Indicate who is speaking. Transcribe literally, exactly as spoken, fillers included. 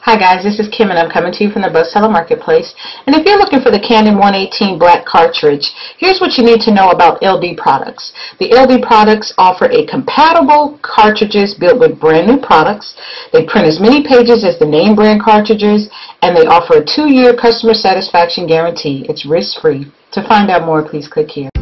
Speaker 1: Hi guys, this is Kim and I'm coming to you from the Bestseller Marketplace. And if you're looking for the Canon one eighteen black cartridge, here's what you need to know about L D products. The L D products offer a compatible cartridges built with brand new products. They print as many pages as the name brand cartridges, and they offer a two-year customer satisfaction guarantee. It's risk-free. To find out more, please click here.